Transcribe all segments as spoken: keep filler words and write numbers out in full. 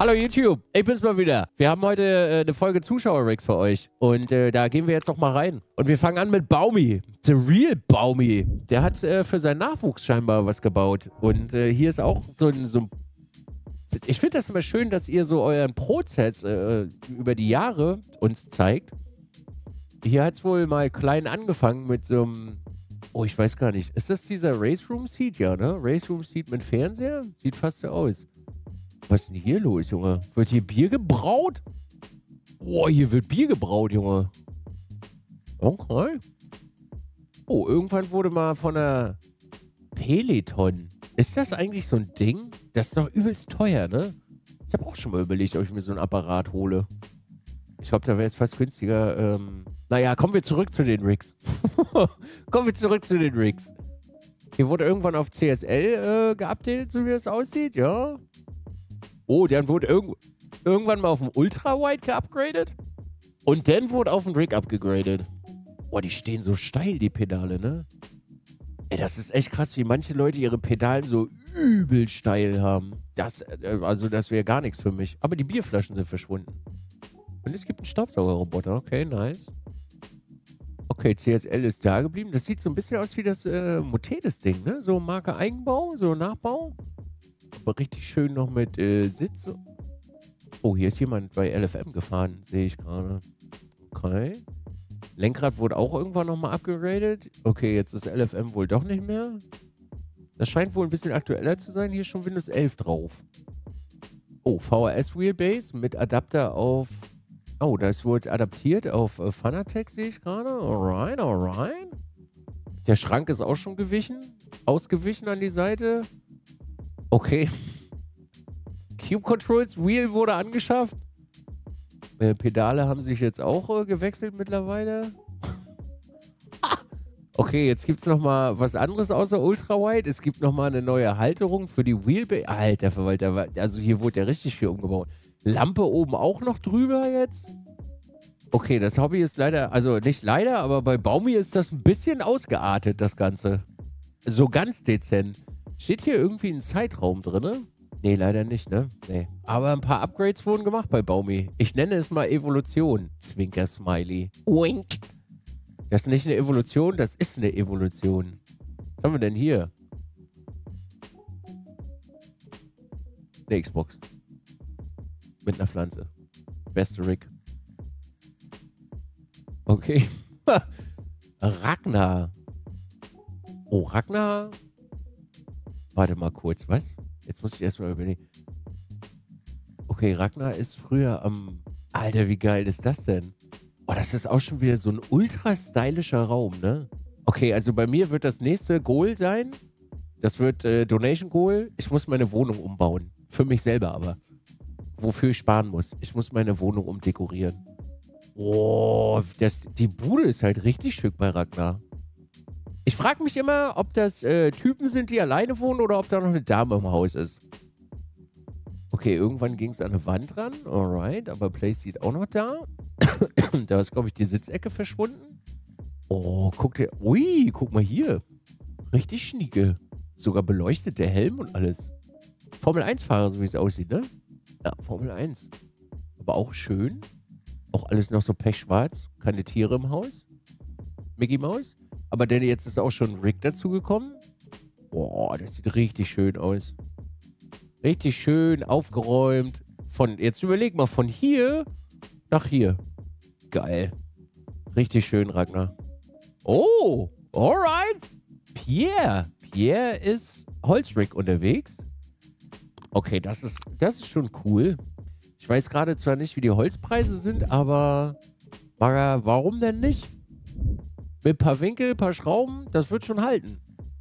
Hallo YouTube, ich bin's mal wieder. Wir haben heute äh, eine Folge Zuschauer-Rigs für euch. Und äh, da gehen wir jetzt noch mal rein. Und wir fangen an mit Baumi. The Real Baumi. Der hat äh, für seinen Nachwuchs scheinbar was gebaut. Und äh, hier ist auch so ein... So ein ich finde das immer schön, dass ihr so euren Prozess äh, über die Jahre uns zeigt. Hier hat es wohl mal klein angefangen mit so einem... Oh, ich weiß gar nicht. Ist das dieser Race Room Seat? Ja, ne? Race Room Seat mit Fernseher? Sieht fast so aus. Was ist denn hier los, Junge? Wird hier Bier gebraut? Boah, hier wird Bier gebraut, Junge. Okay. Oh, irgendwann wurde mal von der Peloton. Ist das eigentlich so ein Ding? Das ist doch übelst teuer, ne? Ich habe auch schon mal überlegt, ob ich mir so ein Apparat hole. Ich glaube, da wäre es fast günstiger. Ähm, naja, kommen wir zurück zu den Rigs. kommen wir zurück zu den Rigs. Hier wurde irgendwann auf C S L äh, geupdatet, so wie das aussieht, ja. Oh, dann wurde irg irgendwann mal auf dem Ultra-Wide geupgradet. Und dann wurde auf den Rig abgegradet. Boah, die stehen so steil, die Pedale, ne? Ey, das ist echt krass, wie manche Leute ihre Pedalen so übel steil haben. Das, äh, also das wäre gar nichts für mich. Aber die Bierflaschen sind verschwunden. Und es gibt einen Staubsaugerroboter. Okay, nice. Okay, C S L ist da geblieben. Das sieht so ein bisschen aus wie das äh, Motedes-Ding, ne? So Marke Eigenbau, so Nachbau. Aber richtig schön noch mit äh, Sitz. Oh, hier ist jemand bei L F M gefahren, sehe ich gerade. Okay. Lenkrad wurde auch irgendwann nochmal abgeradet. Okay, jetzt ist L F M wohl doch nicht mehr. Das scheint wohl ein bisschen aktueller zu sein. Hier ist schon Windows elf drauf. Oh, V H S Wheelbase mit Adapter auf... Oh, das wurde adaptiert auf äh, Fanatec, sehe ich gerade. Alright, alright. Der Schrank ist auch schon gewichen. Ausgewichen an die Seite. Okay. Cube Controls Wheel wurde angeschafft. Äh, Pedale haben sich jetzt auch äh, gewechselt mittlerweile. Okay, jetzt gibt es nochmal was anderes außer Ultrawide. Es gibt nochmal eine neue Halterung für die Wheelbase. Alter Verwalter, also hier wurde ja richtig viel umgebaut. Lampe oben auch noch drüber jetzt. Okay, das Hobby ist leider, also nicht leider, aber bei Baumi ist das ein bisschen ausgeartet, das Ganze. So ganz dezent. Steht hier irgendwie ein Zeitraum drin? Nee, leider nicht, ne? Nee. Aber ein paar Upgrades wurden gemacht bei Baumi. Ich nenne es mal Evolution. Zwinker-Smiley. Wink. Das ist nicht eine Evolution, das ist eine Evolution. Was haben wir denn hier? Eine Xbox. Mit einer Pflanze. Beste Rig. Okay. Ragnar. Oh, Ragnar... Warte mal kurz, was? Jetzt muss ich erstmal überlegen. Okay, Ragnar ist früher am... Alter, wie geil ist das denn? Oh, das ist auch schon wieder so ein ultra stylischer Raum, ne? Okay, also bei mir wird das nächste Goal sein. Das wird äh, Donation Goal. Ich muss meine Wohnung umbauen. Für mich selber aber. Wofür ich sparen muss. Ich muss meine Wohnung umdekorieren. Oh, das, die Bude ist halt richtig schick bei Ragnar. Ich frage mich immer, ob das äh, Typen sind, die alleine wohnen oder ob da noch eine Dame im Haus ist. Okay, irgendwann ging es an eine Wand ran. Alright, aber Place sieht auch noch da. Da ist, glaube ich, die Sitzecke verschwunden. Oh, guck dir... Ui, guck mal hier. Richtig schnieke. Sogar beleuchtet der Helm und alles. Formel eins Fahrer, so wie es aussieht, ne? Ja, Formel eins. Aber auch schön. Auch alles noch so pechschwarz. Keine Tiere im Haus. Mickey Mouse. Aber denn jetzt ist auch schon ein Rig dazugekommen. Boah, das sieht richtig schön aus. Richtig schön aufgeräumt. Von, jetzt überleg mal, von hier nach hier. Geil. Richtig schön, Ragnar. Oh, alright. Pierre. Pierre ist Holzrig unterwegs. Okay, das ist, das ist schon cool. Ich weiß gerade zwar nicht, wie die Holzpreise sind, aber warum denn nicht? Mit ein paar Winkel, ein paar Schrauben, das wird schon halten.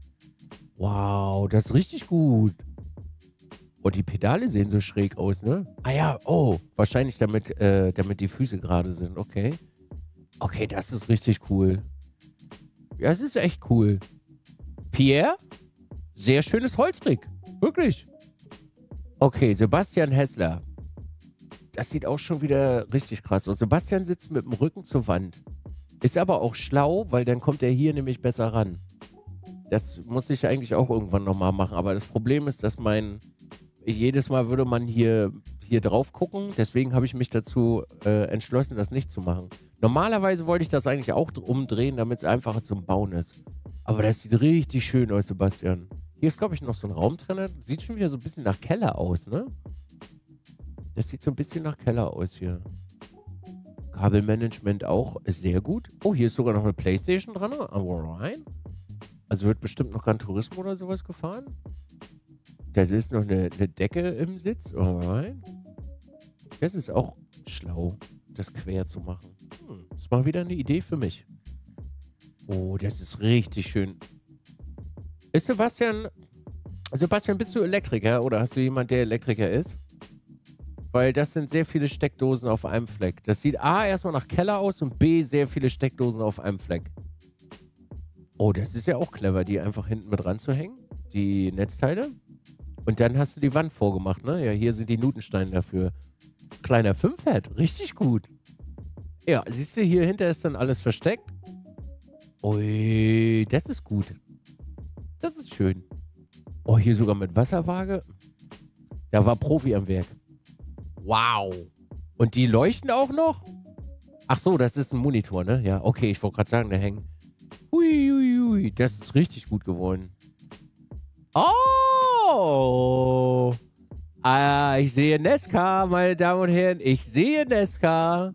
Wow, das ist richtig gut. Oh, die Pedale sehen so schräg aus, ne? Ah ja, oh, wahrscheinlich damit, äh, damit die Füße gerade sind, okay. Okay, das ist richtig cool. Ja, es ist echt cool. Pierre, sehr schönes Holzrig. Wirklich. Okay, Sebastian Hessler. Das sieht auch schon wieder richtig krass aus. Sebastian sitzt mit dem Rücken zur Wand. Ist aber auch schlau, weil dann kommt er hier nämlich besser ran. Das muss ich eigentlich auch irgendwann nochmal machen. Aber das Problem ist, dass mein... Jedes Mal würde man hier, hier drauf gucken. Deswegen habe ich mich dazu äh, entschlossen, das nicht zu machen. Normalerweise wollte ich das eigentlich auch umdrehen, damit es einfacher zum Bauen ist. Aber das sieht richtig schön aus, Sebastian. Hier ist, glaube ich, noch so ein Raumtrenner. Sieht schon wieder so ein bisschen nach Keller aus, ne? Das sieht so ein bisschen nach Keller aus hier. Kabelmanagement auch sehr gut. Oh, hier ist sogar noch eine Playstation dran. Alright. Also wird bestimmt noch Gran Turismo oder sowas gefahren. Da ist noch eine, eine Decke im Sitz. Alright. Das ist auch schlau, das quer zu machen. Hm, das ist mal wieder eine Idee für mich. Oh, das ist richtig schön. Ist Sebastian... Sebastian, bist du Elektriker oder hast du jemanden, der Elektriker ist? Weil das sind sehr viele Steckdosen auf einem Fleck. Das sieht A erstmal nach Keller aus und B sehr viele Steckdosen auf einem Fleck. Oh, das ist ja auch clever, die einfach hinten mit ranzuhängen. Die Netzteile. Und dann hast du die Wand vorgemacht, ne? Ja, hier sind die Nutensteine dafür. Kleiner Fünf-Head, richtig gut. Ja, siehst du, hier hinter ist dann alles versteckt. Ui, das ist gut. Das ist schön. Oh, hier sogar mit Wasserwaage. Da war Profi am Werk. Wow. Und die leuchten auch noch? Ach so, das ist ein Monitor, ne? Ja, okay, ich wollte gerade sagen, da hängen. Ui, ui, ui, das ist richtig gut geworden. Oh! Ah, ich sehe Nesca, meine Damen und Herren. Ich sehe Nesca.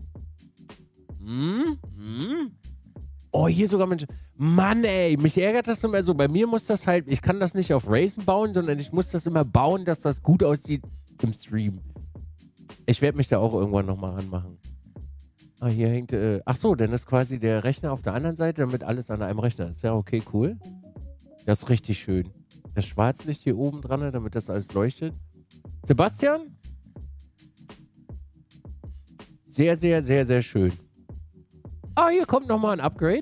Hm? Hm? Oh, hier sogar Mensch. Mann, ey, mich ärgert das immer so. Bei mir muss das halt, ich kann das nicht auf Racen bauen, sondern ich muss das immer bauen, dass das gut aussieht im Stream. Ich werde mich da auch irgendwann nochmal ranmachen. Ah, hier hängt, äh, ach so, dann ist quasi der Rechner auf der anderen Seite, damit alles an einem Rechner ist. Ja, okay, cool. Das ist richtig schön. Das Schwarzlicht hier oben dran, damit das alles leuchtet. Sebastian? Sehr, sehr, sehr, sehr schön. Ah, hier kommt nochmal ein Upgrade.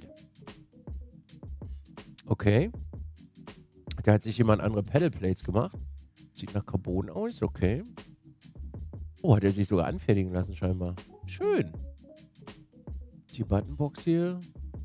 Okay. Da hat sich jemand andere Pedalplates gemacht. Sieht nach Carbon aus, okay. Oh, hat er sich sogar anfertigen lassen scheinbar. Schön. Die Buttonbox hier.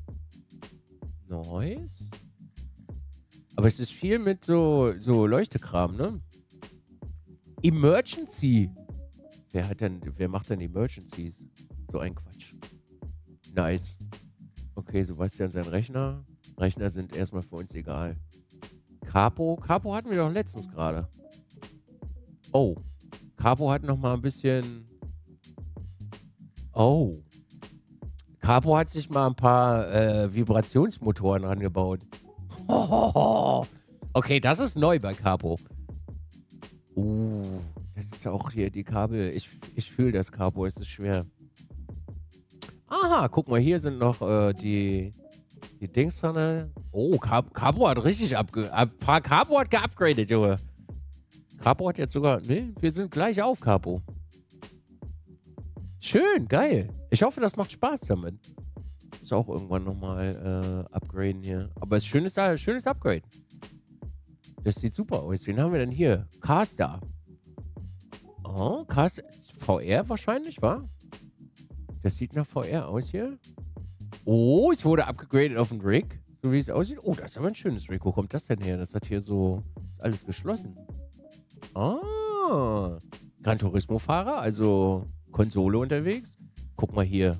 Nice. Aber es ist viel mit so, so Leuchtekram, ne? Emergency. Wer hat denn, wer macht denn Emergencies? So ein Quatsch. Nice. Okay, Sebastian, sein Rechner. Rechner sind erstmal für uns egal. Capo. Capo hatten wir doch letztens gerade. Oh. Capo hat noch mal ein bisschen... Oh. Capo hat sich mal ein paar äh, Vibrationsmotoren rangebaut. Okay, das ist neu bei Capo. Uh, das ist auch hier die Kabel. Ich, ich fühle das Capo, es ist schwer. Aha, guck mal, hier sind noch äh, die, die Dings dran. Oh, Capo hat richtig abge... Ab, Capo hat geupgradet, Junge. Capo hat jetzt sogar... Ne, wir sind gleich auf, Capo. Schön, geil. Ich hoffe, das macht Spaß damit. Muss auch irgendwann nochmal äh, upgraden hier. Aber es ist ein schönes, schönes Upgrade. Das sieht super aus. Wen haben wir denn hier? Caster. Oh, Caster. V R wahrscheinlich, wa? Das sieht nach V R aus hier. Oh, es wurde abgegradet auf den Rig. So wie es aussieht. Oh, das ist aber ein schönes Rig. Wo kommt das denn her? Das hat hier so... Ist alles geschlossen. Ah. Gran Turismo-Fahrer, also Konsole unterwegs. Guck mal hier.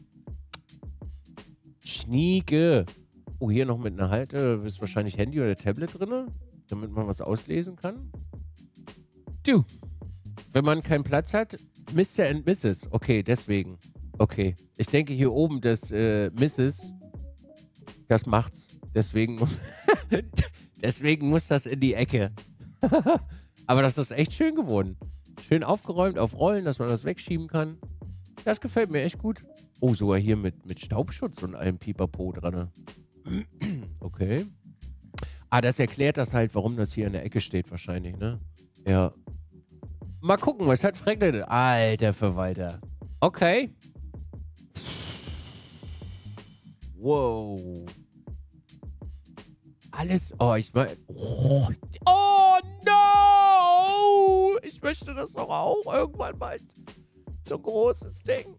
Schnieke. Oh, hier noch mit einer Halte. Ist wahrscheinlich Handy oder Tablet drin, damit man was auslesen kann. Du. Wenn man keinen Platz hat, Mister and Misses Okay, deswegen. Okay. Ich denke hier oben, das äh, Misses das macht's. Deswegen, deswegen muss das in die Ecke. Aber das ist echt schön geworden. Schön aufgeräumt auf Rollen, dass man das wegschieben kann. Das gefällt mir echt gut. Oh, sogar hier mit, mit Staubschutz und allem Pipapo dran. Okay. Ah, das erklärt das halt, warum das hier in der Ecke steht wahrscheinlich, ne? Ja. Mal gucken, was hat Franklin? Alter Verwalter. Okay. Wow. Alles... Oh, ich meine... Oh, oh, no! Ich möchte das doch auch irgendwann mal. So großes Ding.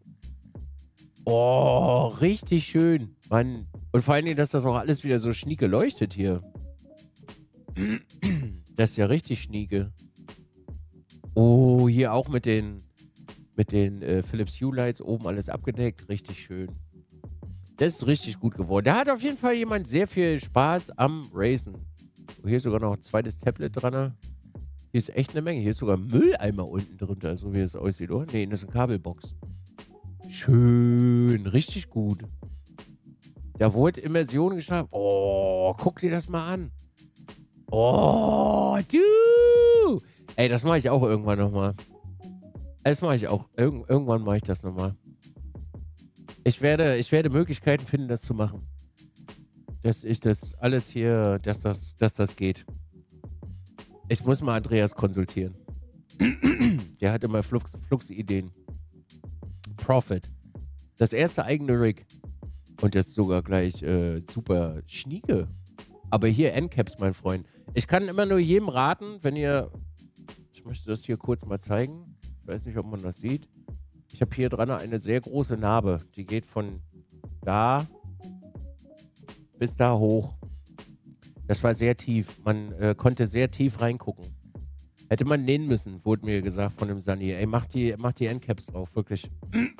Oh, richtig schön. Mann. Und vor allen Dingen, dass das auch alles wieder so schnieke leuchtet hier. Das ist ja richtig schnieke. Oh, hier auch mit den, mit den äh, Philips Hue Lights oben alles abgedeckt. Richtig schön. Das ist richtig gut geworden. Da hat auf jeden Fall jemand sehr viel Spaß am Racen. Oh, hier ist sogar noch ein zweites Tablet dran. Hier ist echt eine Menge. Hier ist sogar ein Mülleimer unten drunter, so wie es aussieht, oder? Nee, das ist eine Kabelbox. Schön. Richtig gut. Da wurde Immersion geschafft. Oh, guck dir das mal an. Oh, du. Ey, das mache ich auch irgendwann nochmal. Das mache ich auch. Irg irgendwann mache ich das nochmal. Ich werde, ich werde Möglichkeiten finden, das zu machen. Dass ich das alles hier, dass das, dass das geht. Ich muss mal Andreas konsultieren. Der hat immer Flux, Flux-Ideen. Profit. Das erste eigene Rig. Und jetzt sogar gleich äh, super schnieke. Aber hier Endcaps, mein Freund. Ich kann immer nur jedem raten, wenn ihr... Ich möchte das hier kurz mal zeigen. Ich weiß nicht, ob man das sieht. Ich habe hier dran eine sehr große Narbe. Die geht von da bis da hoch. Das war sehr tief. Man äh, konnte sehr tief reingucken. Hätte man nähen müssen, wurde mir gesagt von dem Sunny. Ey, mach die, mach die Endcaps drauf, wirklich.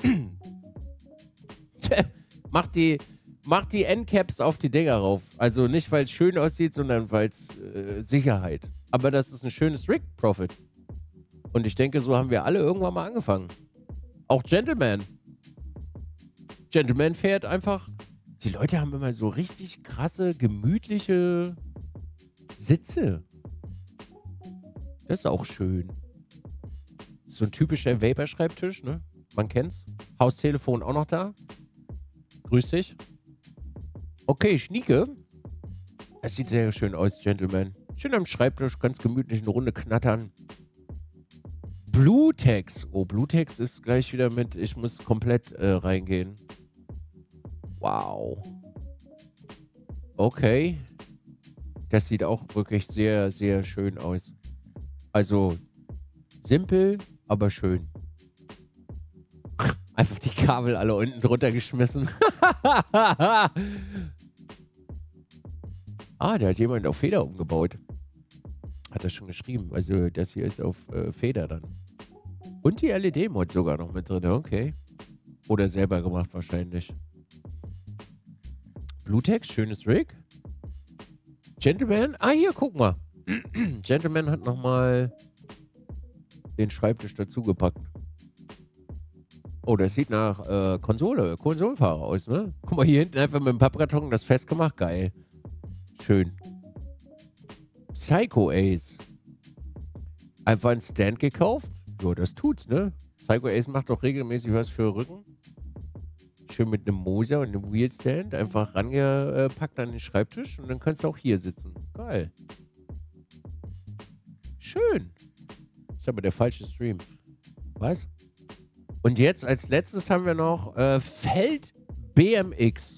mach die, mach die Endcaps auf die Dinger rauf. Also nicht, weil es schön aussieht, sondern weil es äh, Sicherheit. Aber das ist ein schönes Rig, Profit. Und ich denke, so haben wir alle irgendwann mal angefangen. Auch Gentleman. Gentleman fährt einfach. Die Leute haben immer so richtig krasse, gemütliche Sitze. Das ist auch schön. So ein typischer Vapor-Schreibtisch, ne? Man kennt's. Haustelefon auch noch da. Grüß dich. Okay, Schnieke. Das sieht sehr schön aus, Gentleman. Schön am Schreibtisch, ganz gemütlich eine Runde knattern. Bluetex. Oh, Bluetex ist gleich wieder mit, ich muss komplett äh, reingehen. Wow. Okay. Das sieht auch wirklich sehr, sehr schön aus. Also, simpel, aber schön. Einfach die Kabel alle unten drunter geschmissen. Ah, da hat jemand auf Feder umgebaut. Hat er schon geschrieben. Also, das hier ist auf äh, Feder dann. Und die L E D-Mod sogar noch mit drin. Okay. Oder selber gemacht wahrscheinlich. Bluetex, schönes Rig. Gentleman. Ah, hier, guck mal. Gentleman hat nochmal den Schreibtisch dazugepackt. Oh, das sieht nach äh, Konsole, Konsolenfahrer aus, ne? Guck mal, hier hinten einfach mit dem Pappkarton das festgemacht. Geil. Schön. Psycho Ace. Einfach einen Stand gekauft? Ja, das tut's, ne? Psycho Ace macht doch regelmäßig was für Rücken. Schön mit einem Moser und einem Wheelstand einfach rangepackt an den Schreibtisch und dann kannst du auch hier sitzen. Geil. Schön. Ist aber der falsche Stream. Was? Und jetzt als letztes haben wir noch äh, Feld B M X.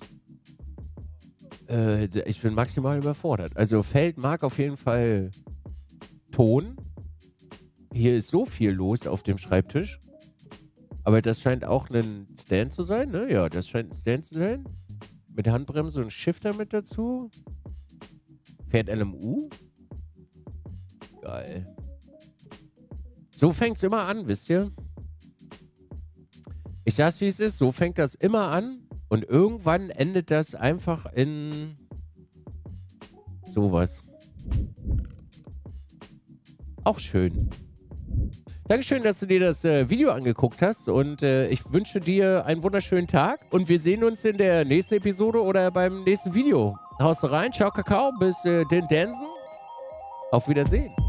Äh, ich bin maximal überfordert. Also Feld mag auf jeden Fall Ton. Hier ist so viel los auf dem Schreibtisch. Aber das scheint auch ein Stand zu sein, ne? Ja, das scheint ein Stand zu sein. Mit Handbremse und Shifter mit dazu. Fährt L M U. Geil. So fängt es immer an, wisst ihr? Ich sag's, wie es ist. So fängt das immer an. Und irgendwann endet das einfach in sowas. Auch schön. Dankeschön, dass du dir das äh, Video angeguckt hast und äh, ich wünsche dir einen wunderschönen Tag und wir sehen uns in der nächsten Episode oder beim nächsten Video. Haust rein, ciao Kakao, bis äh, den Dansen. Auf Wiedersehen.